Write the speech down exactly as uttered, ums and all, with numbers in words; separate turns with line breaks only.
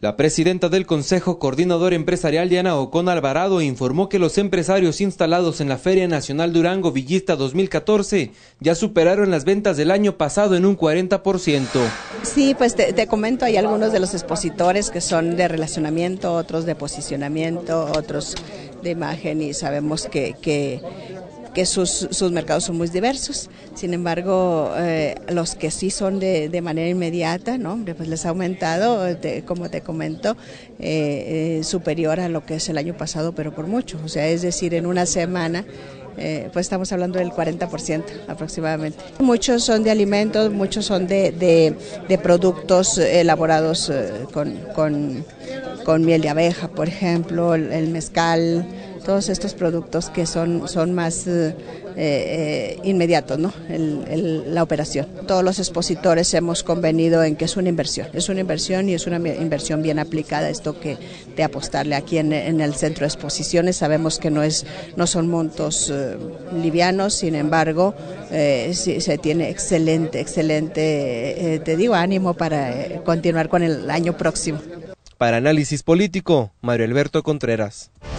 La presidenta del Consejo Coordinador Empresarial, Diana Ocon Alvarado, informó que los empresarios instalados en la Feria Nacional Durango Villista dos mil catorce ya superaron las ventas del año pasado en un cuarenta por ciento.
Sí, pues te, te comento, hay algunos de los expositores que son de relacionamiento, otros de posicionamiento, otros de imagen, y sabemos que... que que sus, sus mercados son muy diversos. Sin embargo, eh, los que sí son de, de manera inmediata, ¿no? Pues les ha aumentado, de, como te comento, eh, eh, superior a lo que es el año pasado, pero por mucho. O sea, es decir, en una semana, eh, pues estamos hablando del cuarenta por ciento aproximadamente. Muchos son de alimentos, muchos son de, de, de productos elaborados eh, con, con, con miel de abeja, por ejemplo, el, el mezcal, todos estos productos que son, son más eh, eh, inmediatos, ¿no? El, el, la operación. Todos los expositores hemos convenido en que es una inversión, es una inversión y es una inversión bien aplicada, esto que de apostarle aquí en, en el centro de exposiciones. Sabemos que no, es, no son montos eh, livianos, sin embargo, eh, sí, se tiene excelente, excelente, eh, te digo, ánimo para eh, continuar con el año próximo.
Para Análisis Político, Mario Alberto Contreras.